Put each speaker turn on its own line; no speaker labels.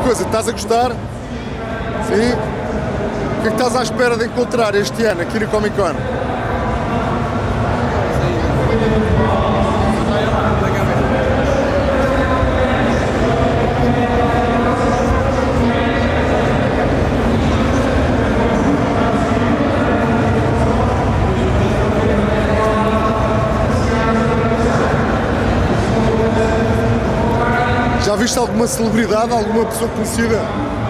coisa, estás a gostar? Sim? O que é que estás à espera de encontrar este ano aqui no Comic Con? Já viste alguma celebridade, alguma pessoa conhecida?